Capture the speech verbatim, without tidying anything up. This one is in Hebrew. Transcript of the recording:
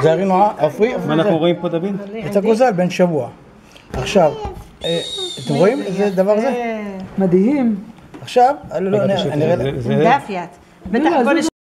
זה הרינוע, עפרי. מה אנחנו רואים פה, דוד? את הגוזל בן שבוע. עכשיו, אתם רואים איזה דבר זה? מדהים. עכשיו, אני אראה לך. דף יד.